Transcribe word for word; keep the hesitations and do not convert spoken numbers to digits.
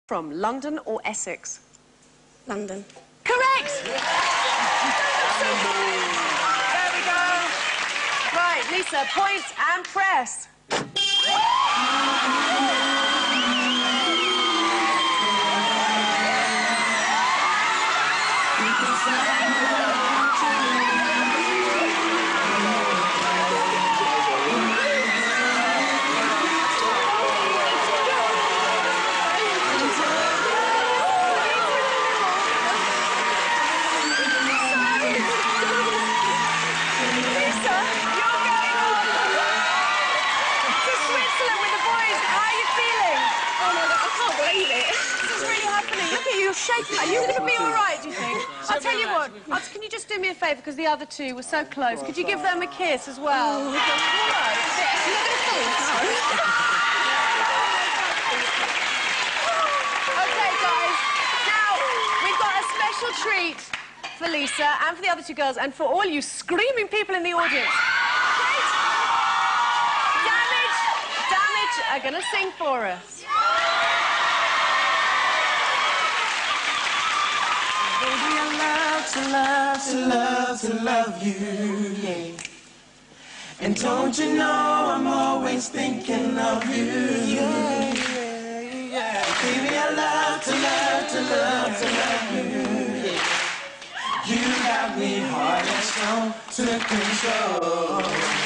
From London or Essex? London. Correct! There we go. Right, Lisa, point and press. You're shaking. Are you going to be all right, do you think? I'll tell you what. I'll, can you just do me a favour, because the other two were so close. Could you give them a kiss as well? Oh, all right. OK, guys. Now, we've got a special treat for Lisa and for the other two girls and for all you screaming people in the audience. Damage, Damage are going to sing for us. To love, to love, to love you, yeah. And don't you know I'm always thinking of you, yeah, yeah, yeah. Baby, I love to love, to love, to love you, yeah. You got me hard and strong to control.